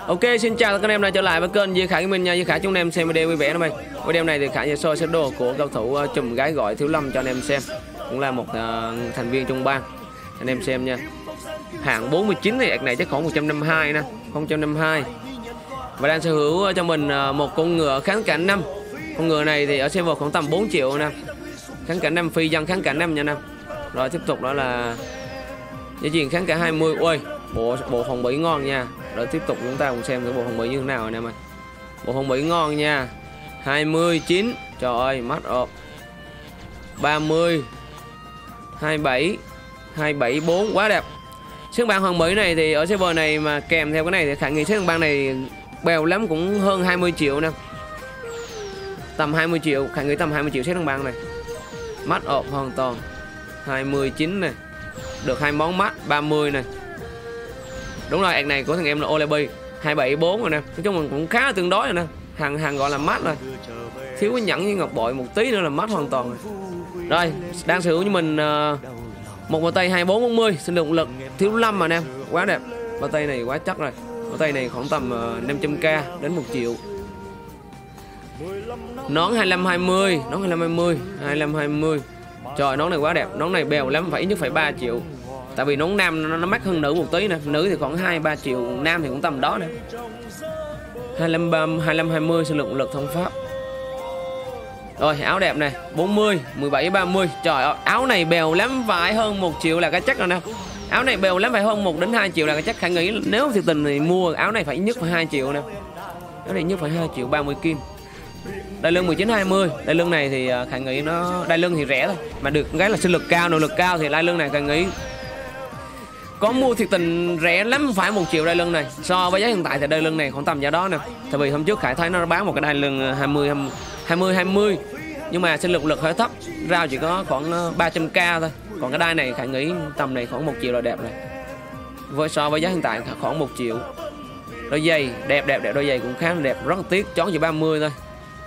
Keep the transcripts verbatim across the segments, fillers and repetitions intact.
Ok, xin chào tất cả anh em đã trở lại với kênh Duy Khải Gaming nha. Duy Khải chúng anh em xem video vui vẻ đó mày. Video này thì Khải sẽ soi set đồ của cầu thủ uh, chùm gái gọi Thiếu Lâm cho anh em xem. Cũng là một uh, thành viên trong bang. Anh em xem nha. Hạng bốn mươi chín thì này chắc khoảng một trăm năm mươi hai nè, không năm mươi hai. Và đang sở hữu cho mình uh, một con ngựa kháng cảnh năm. Con ngựa này thì ở server khoảng tầm bốn triệu nè. Kháng cảnh năm, phi dân kháng cảnh năm nha nè. Rồi tiếp tục đó là dây chuyền kháng cảnh hai mươi. Ôi, bộ bộ hồng bỉ ngon nha. Rồi tiếp tục chúng ta cùng xem cái bộ hồng bỉ như thế nào anh em ơi. Bộ hồng bỉ ngon nha. hai mươi chín. Trời ơi, mắt ộp. ba mươi. hai mươi bảy. hai mươi bảy bốn quá đẹp. Xếp bảng hồng bỉ này thì ở server này mà kèm theo cái này thì khả nghĩ xếp bảng này bèo lắm cũng hơn hai mươi triệu nè. Tầm hai mươi triệu, khả nghĩ tầm hai mươi triệu xếp bảng này. Mắt ộp hoàn toàn. hai mươi chín này. Được hai món mắt ba mươi này. Đúng rồi, ạc này của thằng em là Olebi hai bảy bốn rồi nè. Nói chung mình cũng khá là tương đối rồi nè. Hàng hàng gọi là mắt rồi. Thiếu cái nhẫn với ngọc bội một tí nữa là mắt hoàn toàn rồi. Rồi, đang sở hữu như mình uh, một bao tay hai bốn bốn mươi, sinh lượng lực Thiếu Lâm mà nè, quá đẹp. Bao tay này quá chắc rồi. Bao tay này khoảng tầm uh, năm trăm k đến một triệu. Nón hai lăm hai mươi, nón hai lăm hai mươi, hai lăm hai mươi. Trời, nón này quá đẹp, nón này bèo lắm, phải ít nhất phải ba triệu. Tại vì nón nam nó, nó mắc hơn nữ một tí nè, nữ thì khoảng hai ba triệu, nam thì cũng tầm đó nè. hai lăm hai mươi sinh lượng lực thông pháp. Rồi, áo đẹp này, bốn mươi, mười bảy ba mươi. Trời ơi, áo này bèo lắm phải hơn một triệu là cái chắc rồi nè. Áo này bèo lắm phải hơn một đến hai triệu là cái chắc. Khả nghĩ nếu thiệt tình thì mua áo này phải ít nhất phải hai triệu nè. Áo này nhất phải hai triệu ba mươi kim. Đai lưng mười chín hai mươi. Đai lưng này thì Khả nghĩ nó đai lưng thì rẻ thôi, mà được cái là sinh lực cao, nội lực cao thì đai lưng này Khả nghĩ có mua thiệt tình rẻ lắm phải một triệu đai lưng này. So với giá hiện tại thì đai lưng này khoảng tầm giá đó nè. Tại vì hôm trước Khải thấy nó bán một cái đai lưng hai mươi hai mươi hai mươi nhưng mà sinh lực lực hơi thấp, rao chỉ có khoảng ba trăm k thôi. Còn cái đai này Khải nghĩ tầm này khoảng một triệu là đẹp này. Với so với giá hiện tại khoảng một triệu. Đôi giày đẹp đẹp đẹp, đôi giày cũng khá là đẹp, rất là tiếc chón chỉ ba mươi thôi.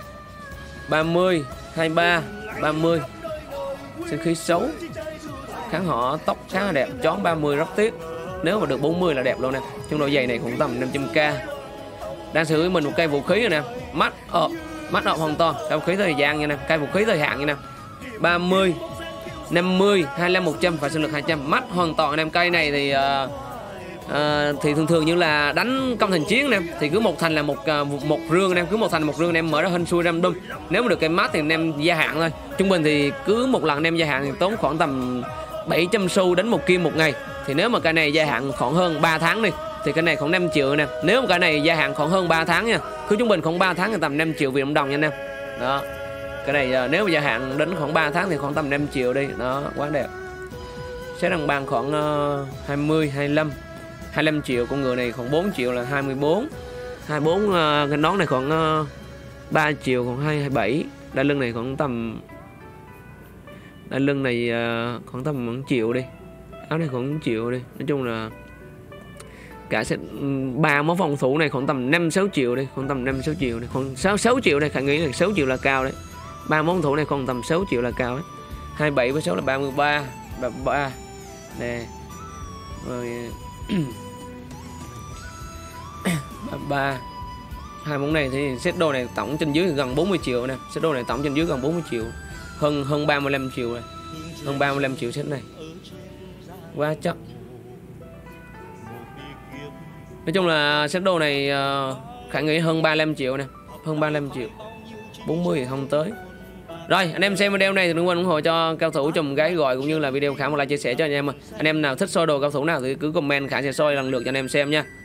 ba mươi, hai mươi ba, ba mươi. Sinh khí xấu. Kháng họ tóc khá là đẹp, chón ba mươi rất tiếc. Nếu mà được bốn mươi là đẹp luôn nè. Trong đôi giày này cũng tầm năm trăm k. Đang sở hữu mình một cây vũ khí rồi nè. Mắt ộp, mắt ộp hoàn toàn. Cây vũ khí thời gian nha nè, cây vũ khí thời hạn nha nè. ba mươi, năm mươi, hai mươi lăm một trăm và sinh lực hai trăm. Mắt hoàn toàn anh em. Cây này thì uh, uh, thì thường thường như là đánh công thành chiến nè, thì cứ một thành là một uh, một rương em, cứ một thành một rương em mở ra hên xui random. Nếu mà được cây mắt thì anh em gia hạn thôi. Trung bình thì cứ một lần anh em gia hạn thì tốn khoảng tầm bảy trăm xu đến một kim một ngày. Thì nếu mà cái này gia hạn khoảng hơn ba tháng đi thì cái này khoảng năm triệu nè. Nếu mà cái này gia hạn khoảng hơn ba tháng nha, cứ trung bình khoảng ba tháng thì tầm năm triệu Việt Nam đồng nha anh em. Đó. Cái này nếu mà gia hạn đến khoảng ba tháng thì khoảng tầm năm triệu đi. Đó, quá đẹp. Sẽ đăng bằng khoảng uh, hai mươi, hai mươi lăm. hai mươi lăm triệu, con ngựa này khoảng bốn triệu là hai mươi bốn. hai mươi bốn uh, cái nón này khoảng uh, ba triệu, còn hai mươi bảy. Đai lưng này khoảng tầm đai lưng này uh, khoảng tầm một triệu đi. Áo này khoảng một triệu đi. Nói chung là cả set ba món phòng thủ này khoảng tầm năm sáu triệu đi, khoảng tầm năm sáu triệu này, khoảng sáu sáu triệu đây, Khả nghĩ là sáu triệu là cao đấy. Ba món thủ này còn tầm sáu triệu là cao đấy. hai mươi bảy với sáu là ba mươi ba, ba mươi ba. Nè. Rồi ba mươi ba. Hai món này thì set đồ này tổng trên dưới gần bốn mươi triệu nè. Set đồ này tổng trên dưới gần bốn mươi triệu. Hơn hơn ba mươi lăm triệu này. Hơn ba mươi lăm triệu set này. Quá chắc. Nói chung là set đồ này uh, Khả nghĩ hơn ba mươi lăm triệu nè. Hơn ba mươi lăm triệu. bốn mươi thì không tới. Rồi, anh em xem video này thì đừng quên ủng hộ cho cao thủ chùm gái gọi cũng như là video Khả một like chia sẻ cho anh em. Anh em nào thích soi đồ cao thủ nào thì cứ comment, Khả sẽ soi lần lượt cho anh em xem nha.